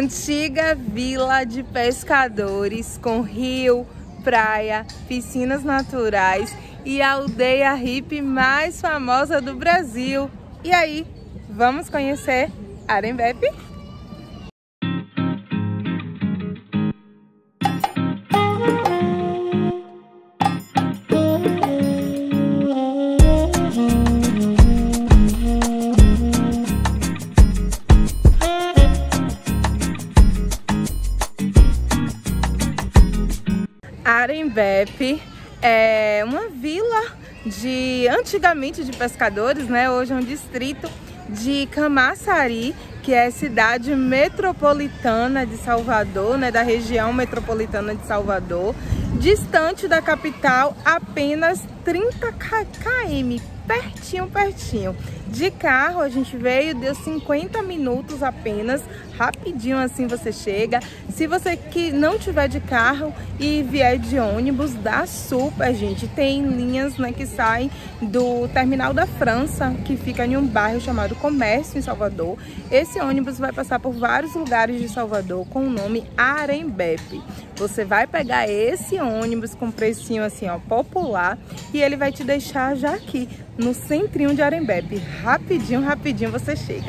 antiga vila de pescadores com rio, praia, piscinas naturais e a aldeia hippie mais famosa do Brasil. E aí, vamos conhecer Arembepe? Arembepe é uma vila antigamente de pescadores, né? Hoje é um distrito de Camaçari, que é a cidade metropolitana de Salvador, né? Da região metropolitana de Salvador, distante da capital apenas 30 km, pertinho. De carro a gente veio, deu 50 minutos apenas, rapidinho assim você chega. Se você que não tiver de carro e vier de ônibus, dá super, gente. Tem linhas, né, que saem do Terminal da França, que fica em um bairro chamado Comércio, em Salvador. Esse ônibus vai passar por vários lugares de Salvador com o nome Arembepe. Você vai pegar esse ônibus com precinho assim, ó, popular, e ele vai te deixar já aqui no centrinho de Arembepe. Rapidinho você chega.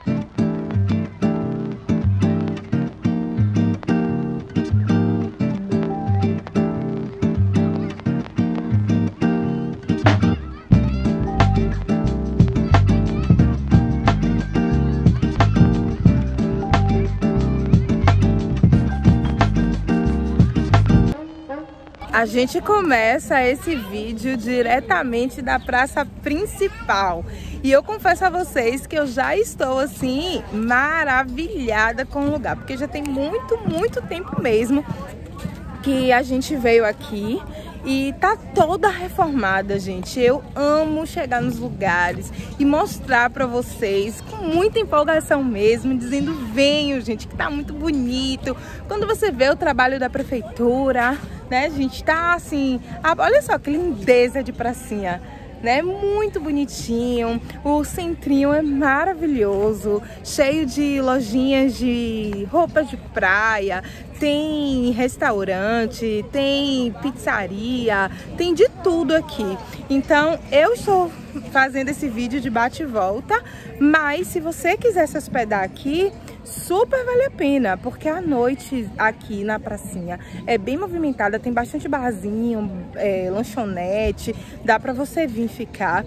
A gente começa esse vídeo diretamente da praça principal. E eu confesso a vocês que eu já estou assim maravilhada com o lugar, porque já tem muito tempo mesmo que a gente veio aqui e tá toda reformada, gente. Eu amo chegar nos lugares e mostrar pra vocês com muita empolgação mesmo, dizendo: venham, gente, que tá muito bonito. Quando você vê o trabalho da prefeitura, né, gente, tá assim, olha só que lindeza de pracinha, né? Muito bonitinho. O centrinho é maravilhoso, cheio de lojinhas de roupas de praia, tem restaurante, tem pizzaria, tem de tudo aqui. Então eu estou fazendo esse vídeo de bate e volta, mas se você quiser se hospedar aqui, super vale a pena, porque a noite aqui na pracinha é bem movimentada, tem bastante barzinho, lanchonete, dá pra você vir ficar.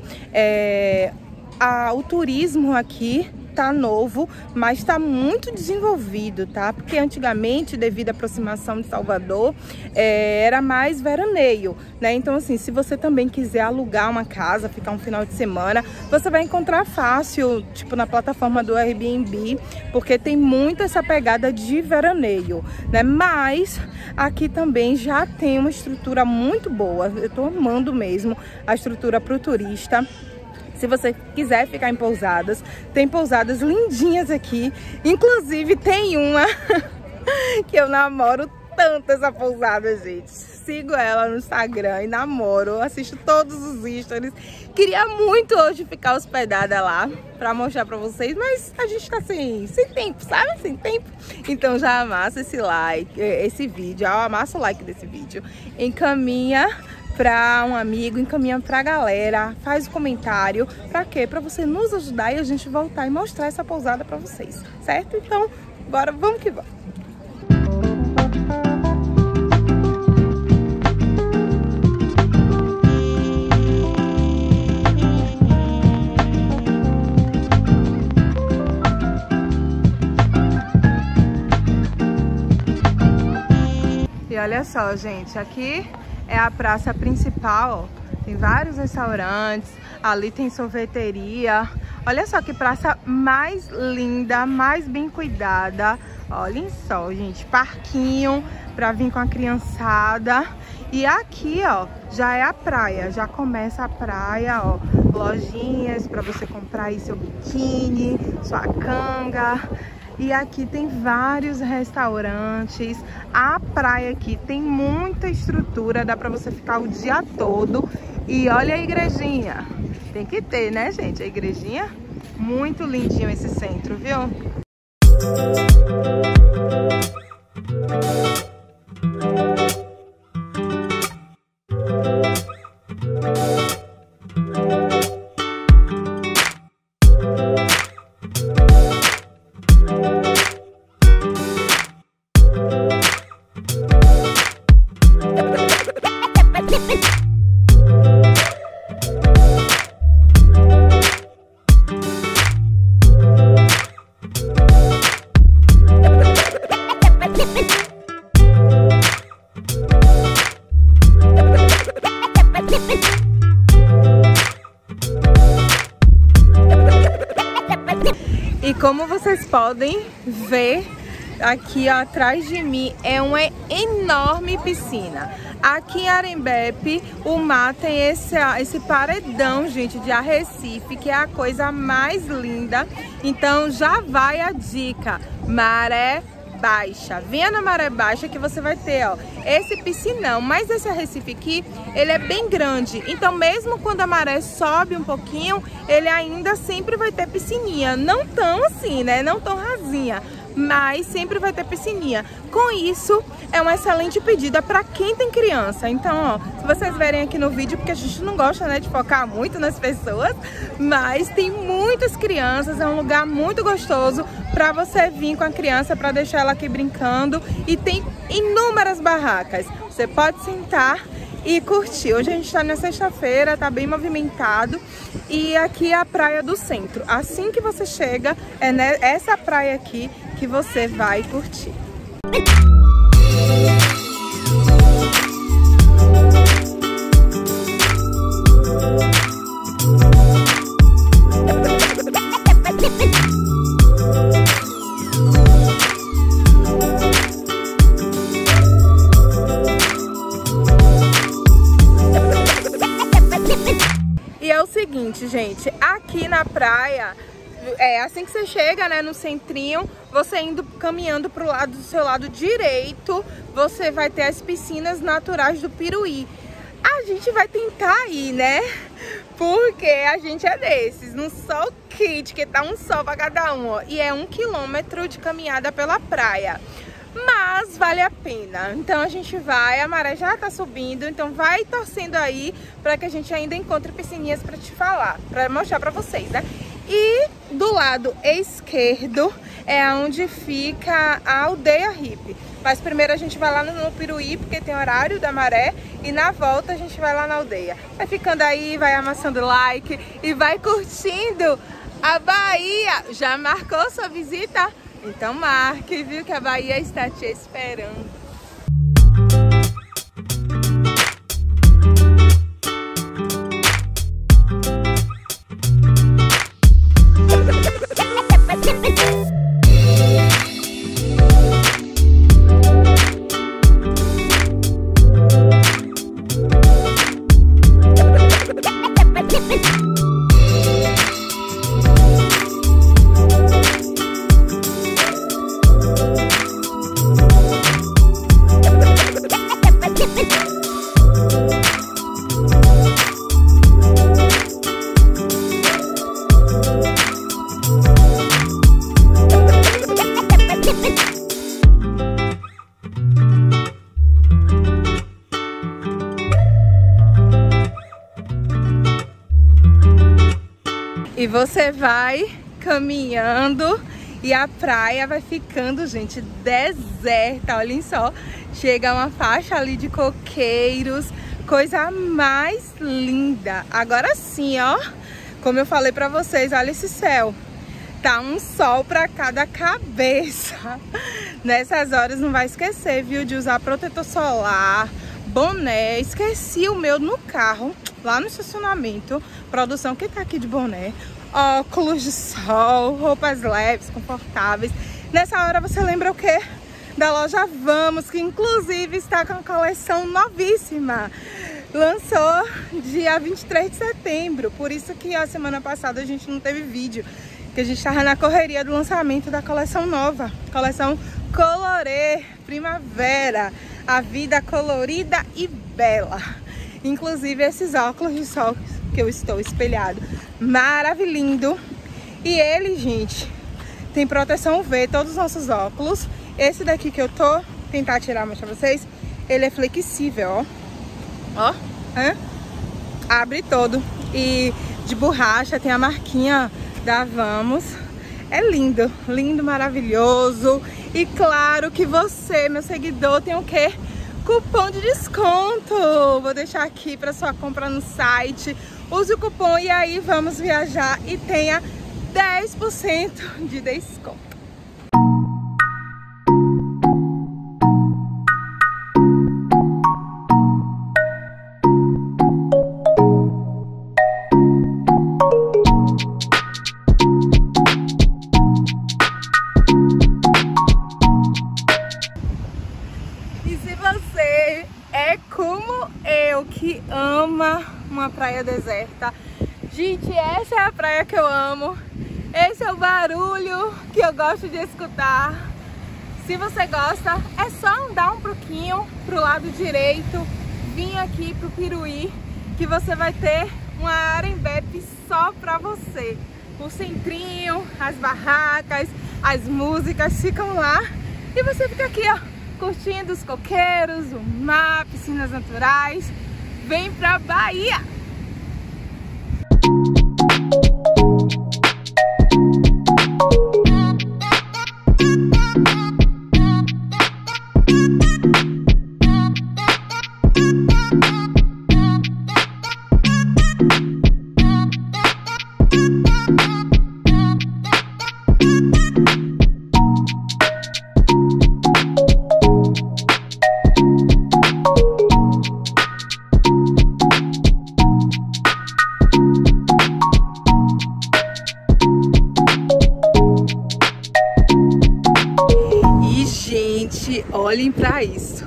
O turismo aqui tá novo, mas tá muito desenvolvido, tá? Porque antigamente, devido à aproximação de Salvador, era mais veraneio, né? Então, assim, se você também quiser alugar uma casa, ficar um final de semana, você vai encontrar fácil, tipo na plataforma do Airbnb, porque tem muito essa pegada de veraneio, né? Mas aqui também já tem uma estrutura muito boa. Eu tô amando mesmo a estrutura pro turista. Se você quiser ficar em pousadas, tem pousadas lindinhas aqui. Inclusive tem uma que eu namoro tanto essa pousada, gente. Sigo ela no Instagram e namoro, assisto todos os stories. Queria muito hoje ficar hospedada lá pra mostrar pra vocês, mas a gente tá sem tempo, sabe? Sem tempo. Então já amassa esse like, esse vídeo, amassa o like desse vídeo. Encaminha para um amigo, encaminha pra galera, faz o comentário, pra quê? Pra você nos ajudar e a gente voltar e mostrar essa pousada pra vocês, certo? Então, bora, vamos que vamos. E olha só, gente, aqui é a praça principal, ó. Tem vários restaurantes, ali tem sorveteria. Olha só que praça mais linda, mais bem cuidada. Olhem só, gente, parquinho pra vir com a criançada. E aqui, ó, já é a praia, já começa a praia, ó. Lojinhas pra você comprar aí seu biquíni, sua canga. E aqui tem vários restaurantes. A praia aqui tem muita estrutura, dá pra você ficar o dia todo. E olha a igrejinha. Tem que ter, né, gente? A igrejinha. Muito lindinho esse centro, viu? E como vocês podem ver, aqui ó, atrás de mim é uma enorme piscina. Aqui em Arembepe, o mar tem esse paredão, gente, de arrecife, que é a coisa mais linda. Então já vai a dica, maré baixa. Venha na maré baixa que você vai ter, ó, esse piscinão. Mas esse arrecife aqui, ele é bem grande. Então mesmo quando a maré sobe um pouquinho, ele ainda sempre vai ter piscininha. Não tão assim, né? Não tão rasinha, mas sempre vai ter piscininha. Com isso, é uma excelente pedida para quem tem criança. Então, ó, se vocês verem aqui no vídeo, porque a gente não gosta, né, de focar muito nas pessoas, mas tem muitas crianças, é um lugar muito gostoso para você vir com a criança, para deixar ela aqui brincando. E tem inúmeras barracas. Você pode sentar e curtir. Hoje a gente tá na sexta-feira, tá bem movimentado. E aqui é a praia do centro. Assim que você chega, é nessa praia aqui que você vai curtir. E é o seguinte, gente, aqui na praia, assim que você chega, né, no centrinho, você indo caminhando pro lado do seu lado direito, você vai ter as piscinas naturais do Piruí. A gente vai tentar ir, né? Porque a gente é desses, no sol quente, que tá um sol pra cada um, ó. E é 1 quilômetro de caminhada pela praia. Mas vale a pena. Então a gente vai, a maré já tá subindo, então vai torcendo aí pra que a gente ainda encontre piscininhas pra te falar, pra mostrar pra vocês, né? E do lado esquerdo é onde fica a aldeia hippie. Mas primeiro a gente vai lá no Piruí, porque tem horário da maré. E na volta a gente vai lá na aldeia. Vai ficando aí, vai amassando like e vai curtindo a Bahia. Já marcou sua visita? Então marque, viu, que a Bahia está te esperando. E você vai caminhando e a praia vai ficando, gente, deserta. Olhem só, chega uma faixa ali de coqueiros, coisa mais linda. Agora sim, ó, como eu falei pra vocês, olha esse céu. Tá um sol pra cada cabeça. Nessas horas não vai esquecer, viu, de usar protetor solar, boné. Esqueci o meu no carro, lá no estacionamento. Produção, quem tá aqui de boné? Óculos de sol, roupas leves, confortáveis. Nessa hora você lembra o quê? Da loja Vamos, que inclusive está com a coleção novíssima. Lançou dia 23 de setembro, por isso que a semana passada a gente não teve vídeo, que a gente estava na correria do lançamento da coleção nova, coleção Colorê Primavera, a vida colorida e bela. Inclusive esses óculos de sol que eu estou espelhado, maravilhoso. E ele, gente, tem proteção UV, todos os nossos óculos. Esse daqui que eu tô tentar tirar, mostrar pra vocês, ele é flexível, ó, abre todo, e de borracha, tem a marquinha da Vamos. É lindo, lindo, maravilhoso. E claro que você, meu seguidor, tem o quê? cupom de desconto. Vou deixar aqui para sua compra no site. Use o cupom e aí vamos viajar e tenha 10% de desconto. E se você é como eu, que ama uma praia deserta, gente, essa é a praia que eu amo, esse é o barulho que eu gosto de escutar. Se você gosta, é só andar um pouquinho pro lado direito, vir aqui pro Piruí, que você vai ter uma Arembepe só pra você. O centrinho, as barracas, as músicas ficam lá e você fica aqui, ó, curtindo os coqueiros, o mar, piscinas naturais. Vem pra Bahia! Gente, olhem pra isso.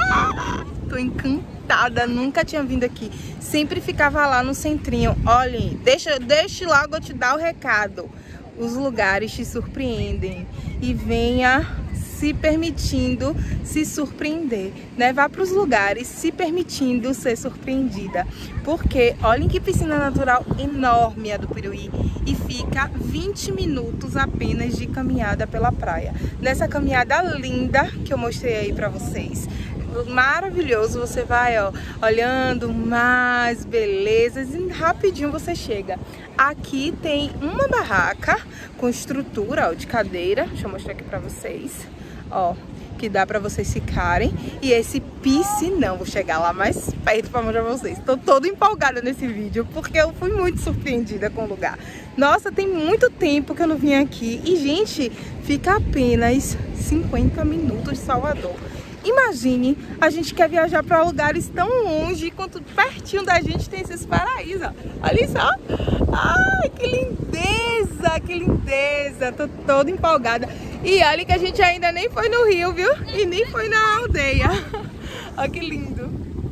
Tô encantada, nunca tinha vindo aqui. Sempre ficava lá no centrinho. Olhem, deixa logo eu te dar o recado. Os lugares te surpreendem. E venha se permitindo se surpreender, né? Vá para os lugares se permitindo ser surpreendida. Porque olhem que piscina natural enorme a do Piruí. E fica 20 minutos apenas de caminhada pela praia. Nessa caminhada linda que eu mostrei aí pra vocês. Maravilhoso, você vai, ó, olhando mais belezas e rapidinho você chega. Aqui tem uma barraca com estrutura, ó, de cadeira. Deixa eu mostrar aqui pra vocês, ó, que dá pra vocês ficarem. E esse piscinão, vou chegar lá mais perto pra mostrar pra vocês. Tô toda empolgada nesse vídeo, porque eu fui muito surpreendida com o lugar. Nossa, tem muito tempo que eu não vim aqui. E, gente, fica apenas 50 minutos de Salvador. Imagine, a gente quer viajar para lugares tão longe, quanto pertinho da gente tem esses paraísos. Olha só. Ai, que lindeza, que lindeza. Tô toda empolgada. E olha que a gente ainda nem foi no Rio, viu? E nem foi na aldeia. Olha que lindo.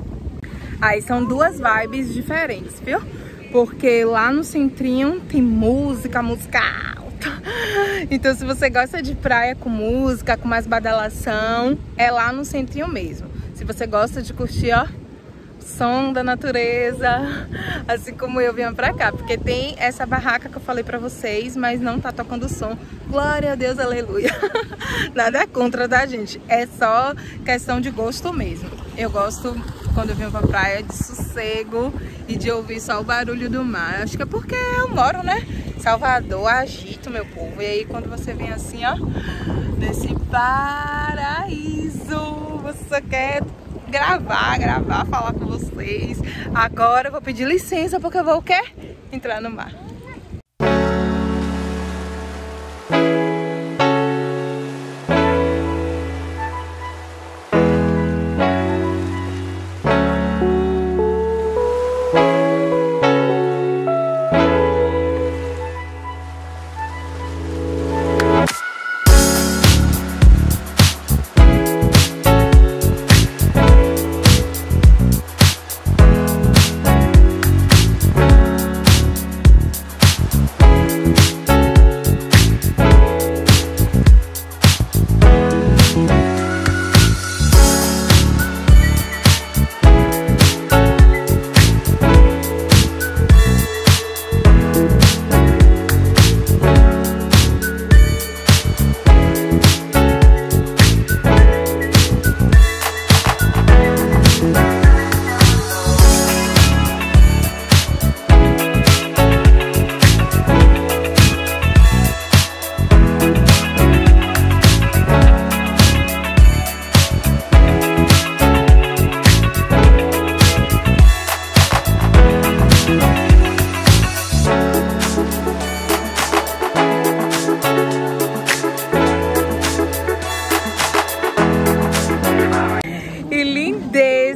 Aí são duas vibes diferentes, viu? Porque lá no centrinho tem música alta. Então se você gosta de praia com música, com mais badalação, é lá no centrinho mesmo. Se você gosta de curtir, ó, som da natureza, assim como eu vim pra cá. Porque tem essa barraca que eu falei pra vocês, mas não tá tocando som. Glória a Deus, aleluia. Nada contra, tá, gente? É só questão de gosto mesmo. Eu gosto, quando eu venho pra praia, de sossego e de ouvir só o barulho do mar. Acho que é porque eu moro, né? Salvador, agito, meu povo. E aí quando você vem assim, ó, nesse paraíso, você só quer gravar, falar com vocês. Agora eu vou pedir licença porque eu vou o quê? Entrar no mar.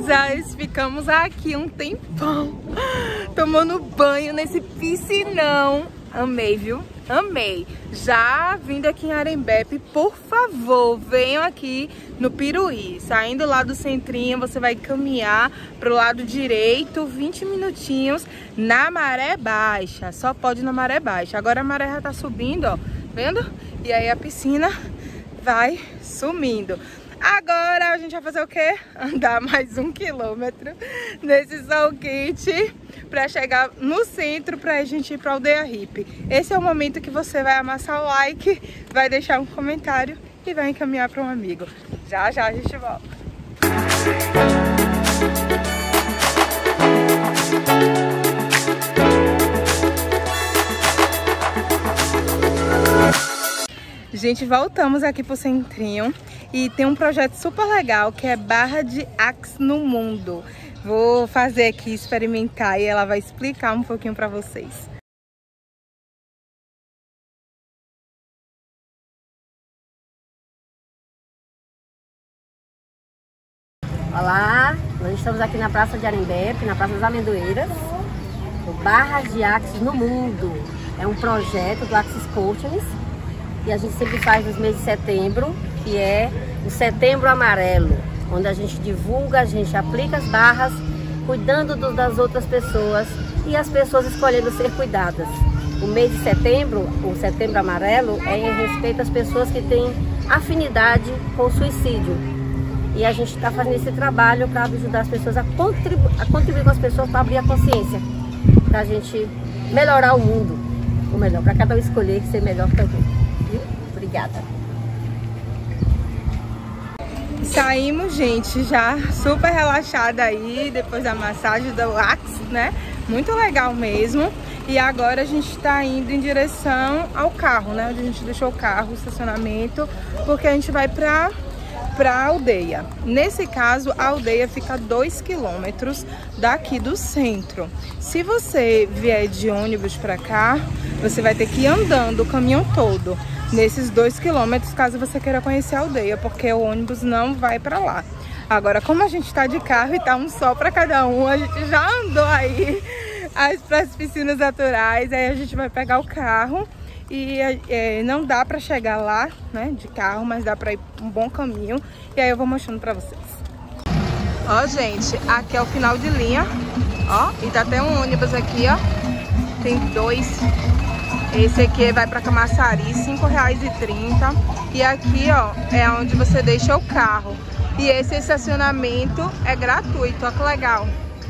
princesas, ficamos aqui um tempão tomando banho nesse piscinão. Amei, viu? Amei. Já vindo aqui em Arembepe, por favor, venham aqui no Piruí. Saindo lá do centrinho, você vai caminhar pro lado direito, 20 minutinhos na maré baixa. Só pode na maré baixa. Agora a maré já tá subindo, ó. Vendo? E aí a piscina vai sumindo. Agora a gente vai fazer o quê? Andar mais 1 quilômetro nesse sol quente para chegar no centro pra gente ir pra Aldeia Hippie. Esse é o momento que você vai amassar o like, vai deixar um comentário e vai encaminhar para um amigo. Já já a gente volta. Gente, voltamos aqui pro centrinho e tem um projeto super legal que é Barra de Axe no Mundo. Vou fazer aqui, experimentar, e ela vai explicar um pouquinho para vocês. Olá, nós estamos aqui na Praça de Arembepe, na Praça das Amendoeiras, o Barra de Axis no Mundo. É um projeto do Axis Coaching e a gente sempre faz nos meses de setembro, que é o Setembro Amarelo, onde a gente divulga, a gente aplica as barras, cuidando das outras pessoas e as pessoas escolhendo ser cuidadas. O mês de setembro, o Setembro Amarelo, é em respeito às pessoas que têm afinidade com o suicídio. E a gente está fazendo esse trabalho para ajudar as pessoas a contribuir com as pessoas para abrir a consciência, para a gente melhorar o mundo, ou melhor, para cada um escolher ser melhor que alguém. Obrigada. Saímos, gente, já super relaxada aí, depois da massagem do Axe, né? Muito legal mesmo. E agora a gente tá indo em direção ao carro, né? Onde a gente deixou o carro, o estacionamento, porque a gente vai pra aldeia. Nesse caso, a aldeia fica a 2 quilômetros daqui do centro. Se você vier de ônibus pra cá, você vai ter que ir andando o caminho todo nesses 2 quilômetros, caso você queira conhecer a aldeia, porque o ônibus não vai pra lá. Agora, como a gente tá de carro e tá um sol pra cada um, a gente já andou aí para as piscinas naturais, aí a gente vai pegar o carro e não dá pra chegar lá, né, de carro, mas dá pra ir um bom caminho, e aí eu vou mostrando pra vocês. Ó, gente, aqui é o final de linha, ó, e tá até um ônibus aqui, ó, tem 2. Esse aqui vai pra Camaçari, R$ 5,30. E aqui, ó, é onde você deixa o carro. E esse estacionamento é gratuito, ó que legal.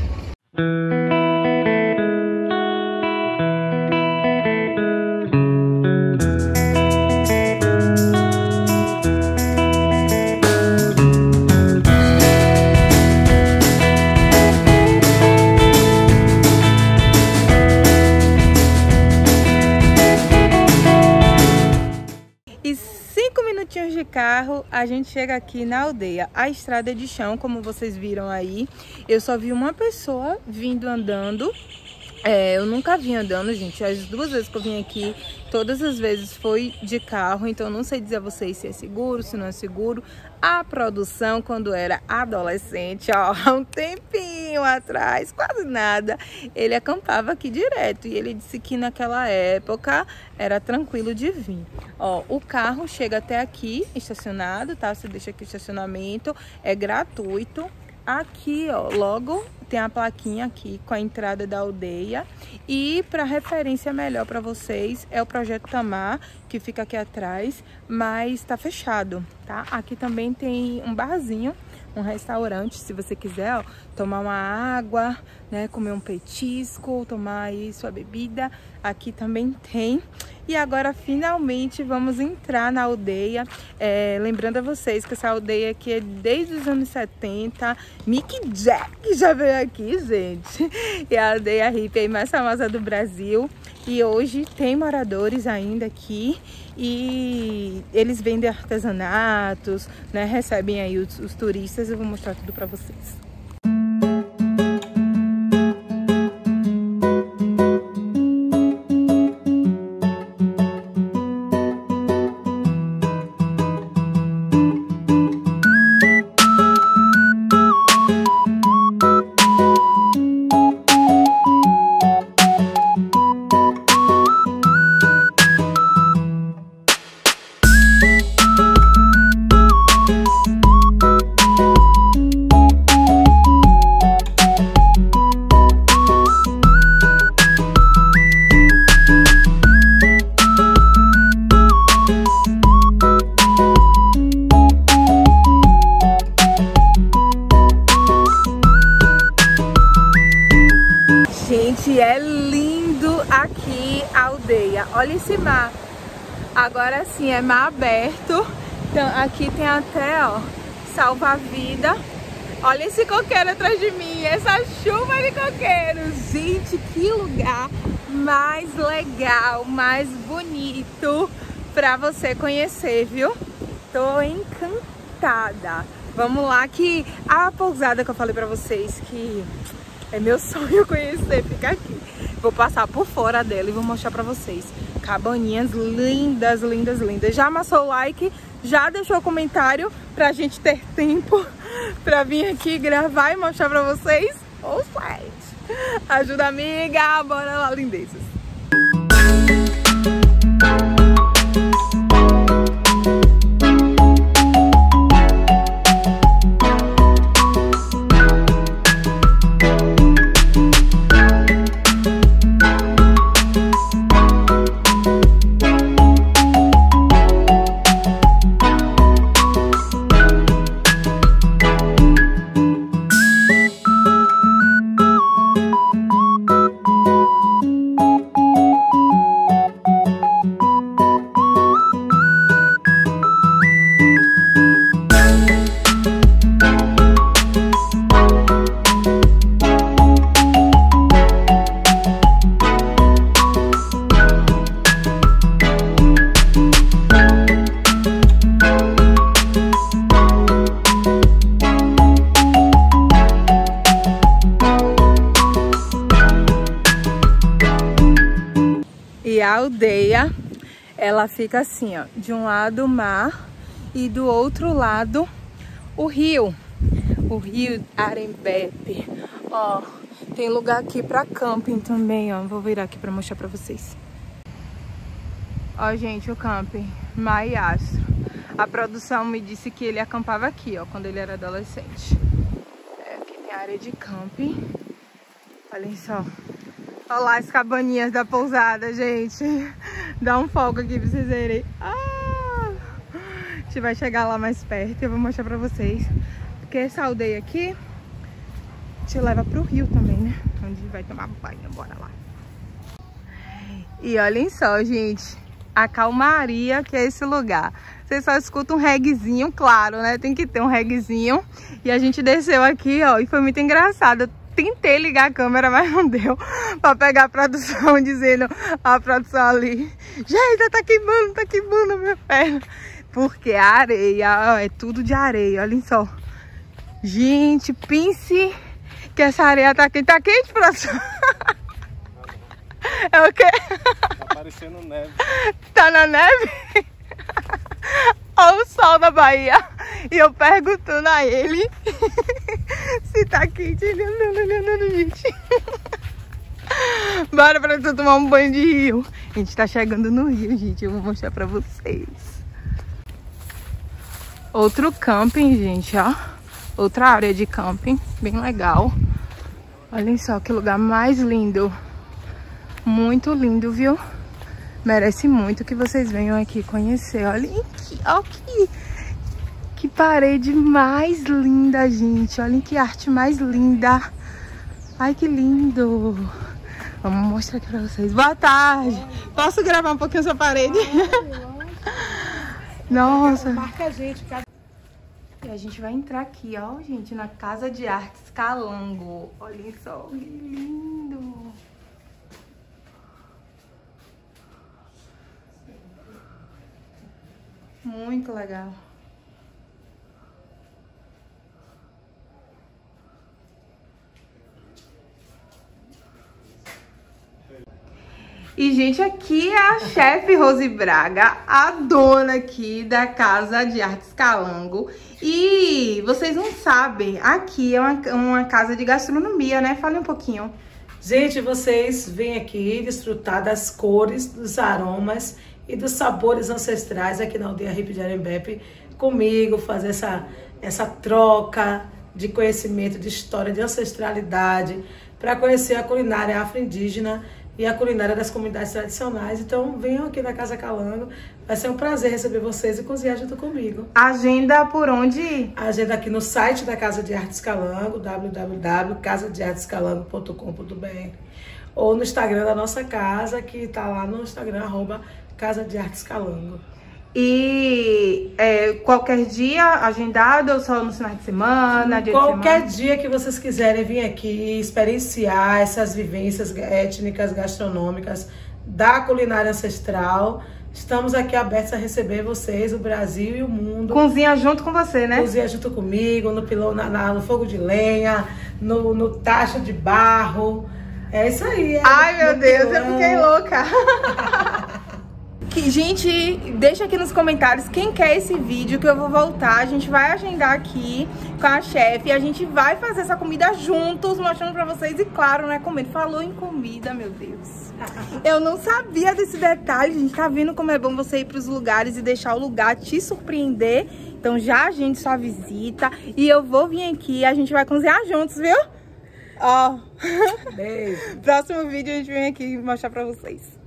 De carro, a gente chega aqui na aldeia. A estrada é de chão, como vocês viram aí. Eu só vi uma pessoa vindo andando. Eu nunca vim andando, gente. As 2 vezes que eu vim aqui, todas as vezes foi de carro. Então não sei dizer a vocês se é seguro, se não é seguro. A produção, quando era adolescente, ó, há um tempinho atrás, quase nada, ele acampava aqui direto. E ele disse que naquela época era tranquilo de vir. Ó, o carro chega até aqui, estacionado, tá? Você deixa aqui o estacionamento, é gratuito. Aqui, ó, logo tem a plaquinha aqui com a entrada da aldeia. E para referência melhor para vocês, é o Projeto Tamar, que fica aqui atrás, mas tá fechado, tá? Aqui também tem um barzinho, um restaurante, se você quiser, ó, tomar uma água, né, comer um petisco, tomar aí sua bebida, aqui também tem. E agora, finalmente, vamos entrar na aldeia. Lembrando a vocês que essa aldeia aqui é desde os anos 70. Mick Jack já veio aqui, gente. E a aldeia hippie aí mais famosa do Brasil. E hoje tem moradores ainda aqui. E eles vendem artesanatos, né? Recebem aí os turistas. Eu vou mostrar tudo pra vocês. Gente, é lindo aqui a aldeia. Olha esse mar. Agora sim, é mar aberto. Então aqui tem até, ó, salva-vida. Olha esse coqueiro atrás de mim, essa chuva de coqueiros. Gente, que lugar mais legal, mais bonito pra você conhecer, viu? Tô encantada. Vamos lá que a pousada que eu falei pra vocês que é meu sonho conhecer, fica aqui. Vou passar por fora dela e vou mostrar pra vocês. Cabaninhas lindas, lindas, lindas. Já amassou o like? Já deixou o comentário pra gente ter tempo pra vir aqui gravar e mostrar pra vocês o site. Ajuda, amiga, bora lá, lindezas. E a aldeia, ela fica assim, ó, de um lado o mar e do outro lado o rio Arembepe. Ó, tem lugar aqui pra camping também, ó, vou virar aqui pra mostrar pra vocês. Ó, gente, o camping Maiastro. A produção me disse que ele acampava aqui, ó, quando ele era adolescente. Aqui tem a área de camping. Olhem só. Olha lá as cabaninhas da pousada, gente. Dá um foco aqui pra vocês verem. A gente vai chegar lá mais perto e eu vou mostrar pra vocês. Porque essa aldeia aqui te leva pro rio também, né? Onde vai tomar banho, bora lá. E olhem só, gente. A calmaria que é esse lugar. Vocês só escutam um reguezinho, claro, né? Tem que ter um reguezinho. E a gente desceu aqui, ó, e foi muito engraçado. Tentei ligar a câmera, mas não deu pra pegar a produção, dizendo a produção ali: gente, tá queimando minha perna. Porque a areia, ó, é tudo de areia, olhem só. Gente, pense que essa areia tá quente, produção. É o quê? Tá parecendo neve. Tá na neve? Olha o sol da Bahia. E eu perguntando a ele se tá quente. Ele andando, gente. Bora pra tu tomar um banho de rio. A gente tá chegando no rio, gente. Eu vou mostrar pra vocês. Outro camping, gente, ó. Outra área de camping. Bem legal. Olhem só que lugar mais lindo. Muito lindo, viu? Merece muito que vocês venham aqui conhecer. Olhem aqui, ó, que parede mais linda, gente. Olhem que arte mais linda. Ai, que lindo. Vamos mostrar aqui pra vocês. Boa tarde. Posso gravar um pouquinho essa parede? Nossa. Marca a gente. E a gente vai entrar aqui, ó, gente, na Casa de Artes Calango. Olhem só, que lindo. Muito legal. E, gente, aqui é a chefe Rose Braga, a dona aqui da Casa de Artes Calango. E vocês não sabem, aqui é uma casa de gastronomia, né? Fale um pouquinho. Gente, vocês vêm aqui desfrutar das cores, dos aromas e dos sabores ancestrais aqui na aldeia hippie de Arembepe, comigo, fazer essa troca de conhecimento, de história, de ancestralidade, para conhecer a culinária afro-indígena e a culinária das comunidades tradicionais. Então venham aqui na Casa Calango, vai ser um prazer receber vocês e cozinhar junto comigo. Agenda por onde? Agenda aqui no site da Casa de Artes Calango, www.casadeartescalango.com.br, ou no Instagram da nossa casa, que tá lá no Instagram, @Casa de Artes Calango. E qualquer dia agendado ou só no final de semana? Qualquer dia que vocês quiserem vir aqui experienciar essas vivências étnicas, gastronômicas da culinária ancestral, estamos aqui abertos a receber vocês, o Brasil e o mundo. Cozinha junto com você, né? Cozinha junto comigo, no fogo de lenha, no tacho de barro. É isso aí. Ai, meu Deus, eu fiquei louca. Gente, deixa aqui nos comentários quem quer esse vídeo, que eu vou voltar. A gente vai agendar aqui com a chefe e a gente vai fazer essa comida juntos, mostrando pra vocês. E claro, né, comendo. Falou em comida, meu Deus. Eu não sabia desse detalhe, gente. Tá vendo como é bom você ir pros lugares e deixar o lugar te surpreender? Então já agende sua visita e eu vou vir aqui e a gente vai cozinhar juntos, viu? Ó. Beijo. Próximo vídeo a gente vem aqui mostrar pra vocês.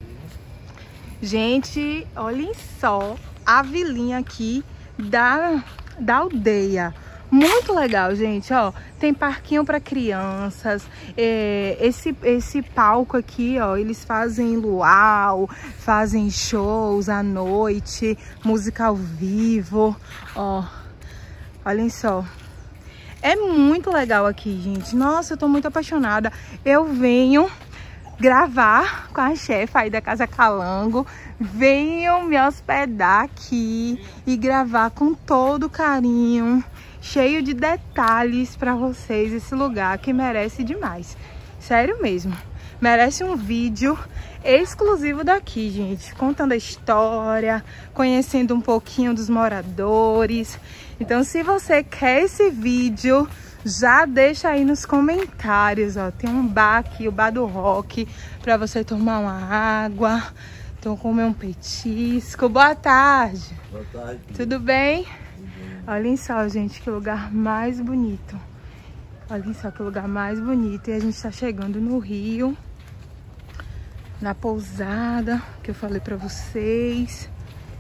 Gente, olhem só a vilinha aqui da aldeia. Muito legal, gente, ó. Tem parquinho para crianças. Esse palco aqui, ó, eles fazem luau, fazem shows à noite, música ao vivo, ó. Olhem só. É muito legal aqui, gente. Nossa, eu tô muito apaixonada. Eu venho gravar com a chefe aí da Casa Calango. Venham me hospedar aqui e gravar com todo carinho, cheio de detalhes pra vocês, esse lugar que merece demais. Sério mesmo. Merece um vídeo exclusivo daqui, gente. Contando a história, conhecendo um pouquinho dos moradores. Então, se você quer esse vídeo, já deixa aí nos comentários, ó. Tem um bar aqui, o Bar do Rock, pra você tomar uma água, então comer um petisco. Boa tarde. Boa tarde. Tudo bem? Olhem só, gente, que lugar mais bonito. Olhem só que lugar mais bonito. E a gente tá chegando no Rio, na pousada que eu falei pra vocês.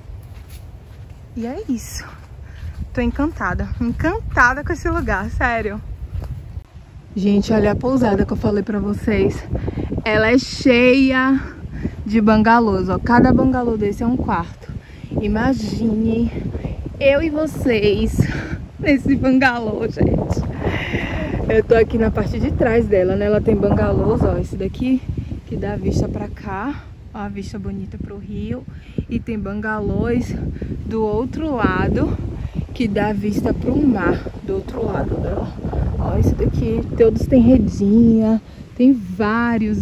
E é isso. Tô encantada com esse lugar, sério. Gente, olha a pousada que eu falei pra vocês. Ela é cheia de bangalôs, ó. Cada bangalô desse é um quarto. Imagine eu e vocês nesse bangalô, gente. Eu tô aqui na parte de trás dela, né? Ela tem bangalôs, ó. Esse daqui que dá vista pra cá. Ó, a vista bonita pro rio. E tem bangalôs do outro lado, que dá vista pro mar, do outro lado dela. Ó, esse daqui, todos tem redinha, tem vários.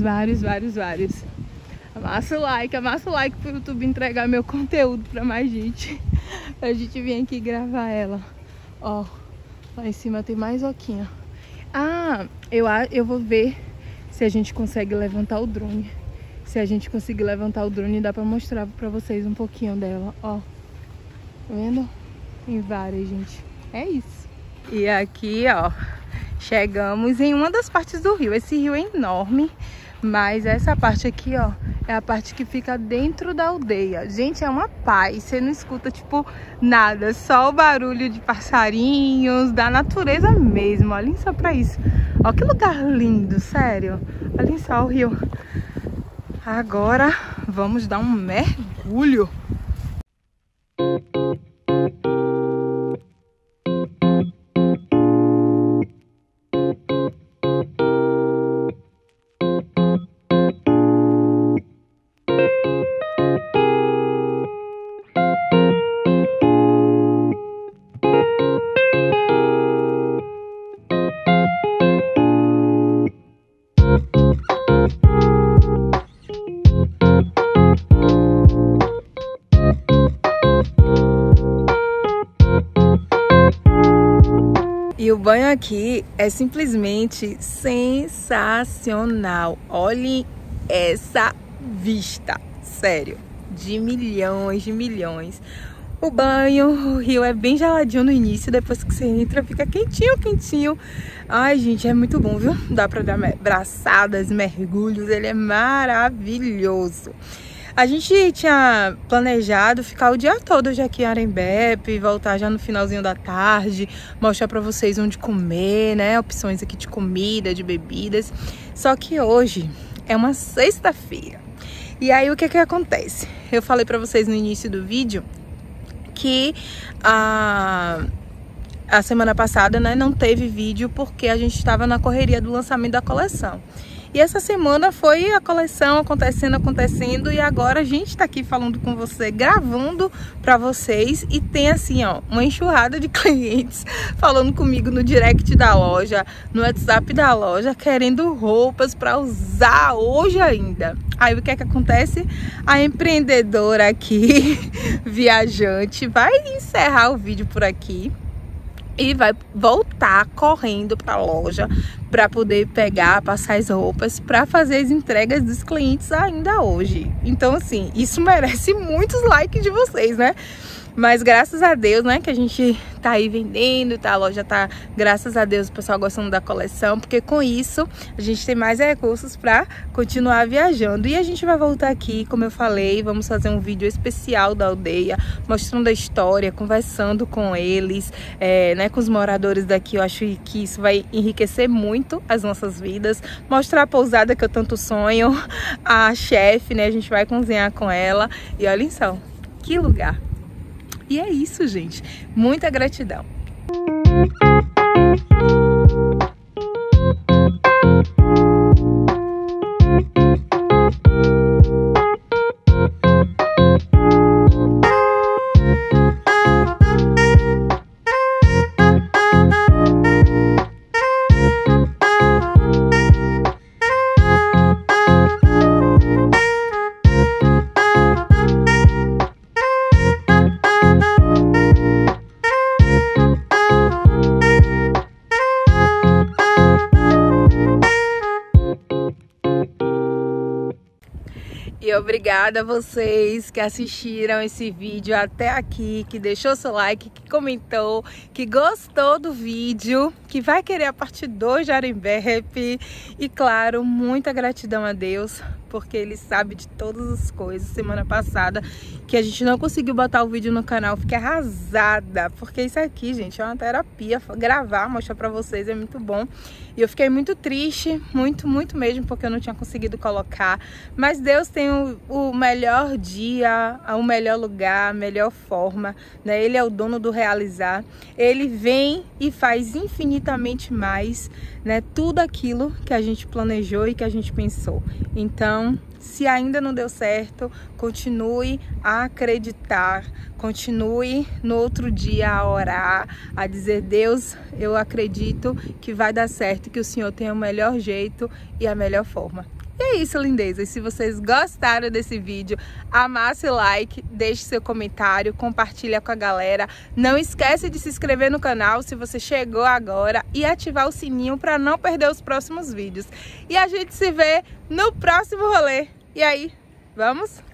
Amassa o like pro YouTube entregar meu conteúdo pra mais gente. A gente vem aqui gravar ela. Ó, lá em cima tem mais oquinha. Ah, eu vou ver se a gente consegue levantar o drone. Se a gente conseguir levantar o drone, dá pra mostrar pra vocês um pouquinho dela, ó. Tá vendo? Tem várias, gente. É isso. E aqui, ó, chegamos em uma das partes do rio. Esse rio é enorme, mas essa parte aqui, ó, é a parte que fica dentro da aldeia. Gente, é uma paz. Você não escuta, tipo, nada. Só o barulho de passarinhos, da natureza mesmo. Olhem só pra isso. Ó, que lugar lindo, sério. Olhem só o rio. Agora, vamos dar um mergulho. E o banho aqui é simplesmente sensacional. Olhem essa vista, sério, de milhões. o banho. O rio é bem geladinho no início, depois que você entra fica quentinho, quentinho. Ai, gente, é muito bom, viu? Dá pra dar braçadas, mergulhos, ele é maravilhoso. A gente tinha planejado ficar o dia todo hoje aqui em Arembepe, voltar já no finalzinho da tarde, mostrar pra vocês onde comer, né? Opções aqui de comida, de bebidas. Só que hoje é uma sexta-feira. E aí o que que acontece? Eu falei pra vocês no início do vídeo que a semana passada, né, não teve vídeo porque a gente estava na correria do lançamento da coleção. E essa semana foi a coleção acontecendo e agora a gente tá aqui falando com você, gravando pra vocês e tem assim, ó, uma enxurrada de clientes falando comigo no direct da loja, no WhatsApp da loja, querendo roupas pra usar hoje ainda. Aí o que é que acontece? A empreendedora aqui, viajante, vai encerrar o vídeo por aqui e vai voltar correndo para a loja para poder passar as roupas para fazer as entregas dos clientes ainda hoje. Então assim, isso merece muitos likes de vocês, né? Mas graças a Deus, né, que a gente tá aí vendendo, tá? A loja tá, graças a Deus, o pessoal gostando da coleção, porque com isso a gente tem mais recursos para continuar viajando. E a gente vai voltar aqui, como eu falei, vamos fazer um vídeo especial da aldeia, mostrando a história, conversando com eles, né, com os moradores daqui. Eu acho que isso vai enriquecer muito as nossas vidas, mostrar a pousada que eu tanto sonho, a chefe, né, a gente vai cozinhar com ela. E olhem só, que lugar! E é isso, gente. Muita gratidão. E obrigada a vocês que assistiram esse vídeo até aqui, que deixou seu like, que comentou, que gostou do vídeo, que vai querer a parte 2 de Arembepe. E claro, muita gratidão a Deus, porque Ele sabe de todas as coisas. Semana passada que a gente não conseguiu botar o vídeo no canal, fiquei arrasada, porque isso aqui, gente, é uma terapia. Gravar, mostrar pra vocês é muito bom. E eu fiquei muito triste, muito mesmo, porque eu não tinha conseguido colocar. Mas Deus tem o melhor dia, o melhor lugar, a melhor forma, né? Ele é o dono do realizar. Ele vem e faz infinitamente mais, né? Tudo aquilo que a gente planejou e que a gente pensou. Então, se ainda não deu certo, continue a acreditar, continue no outro dia a orar, a dizer: Deus, eu acredito que vai dar certo, que o Senhor tem o melhor jeito e a melhor forma. E é isso, lindezas. Se vocês gostaram desse vídeo, amasse o like, deixe seu comentário, compartilha com a galera. Não esquece de se inscrever no canal se você chegou agora e ativar o sininho para não perder os próximos vídeos. E a gente se vê no próximo rolê. E aí, vamos?